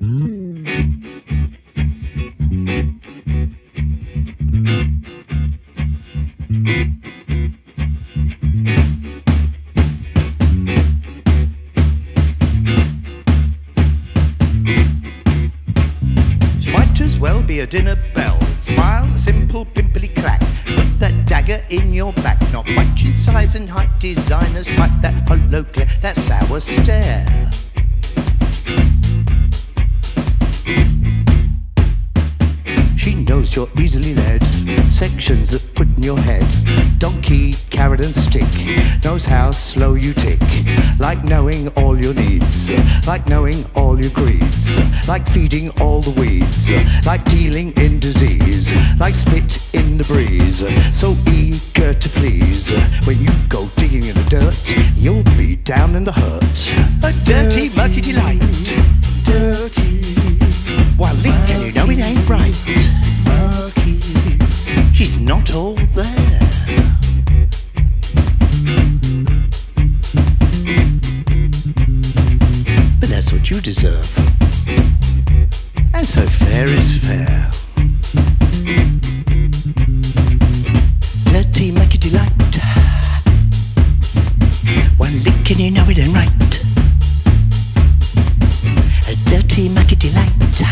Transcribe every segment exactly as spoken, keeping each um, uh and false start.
A dinner bell, smile, a simple pimply clack. Put that dagger in your back. Not much in size and height, designer spite. That hollow glare, that sour stare. She knows you're easily led. Sections that put in your head. Donkey, carrot and stick. Knows how slow you tick. Like knowing all your needs. Like knowing all your greeds. Like feeding all the weeds. Like dealing in disease. Like spit in the breeze. So eager to please. When you go digging in the dirt, you'll be down in the hurt. A dirty, murky delight. Dirty. While Lincoln, you know it ain't right. Murky. She's not all there. But that's what you deserve. And so fair is fair. Dirty, make it delight. One lick and you know it ain't right. A dirty, make it delight.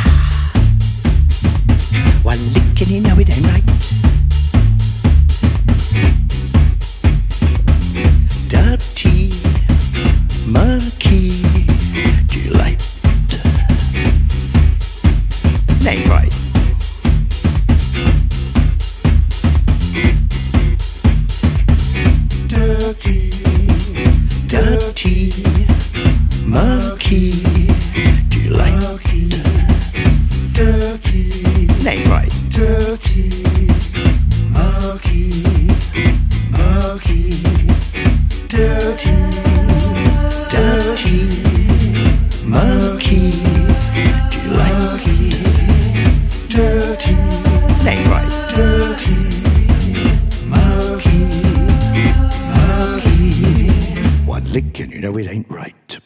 One lick and you know it ain't right. Dirty, murky delight. It ain't right. Dirty, dirty, murky delight. Dirty, it ain't right. Dirty, murky, murky, dirty, dirty, murky delight. Dirty, it ain't right. Dirty, murky, murky. One lick and you know it ain't right.